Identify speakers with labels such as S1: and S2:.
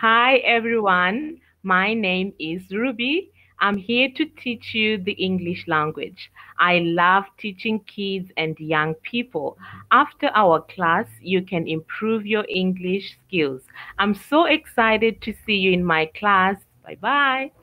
S1: Hi everyone, my name is Ruby. I'm here to teach you the English language. I love teaching kids and young people. After our class, you can improve your English skills. I'm so excited to see you in my class. Bye bye.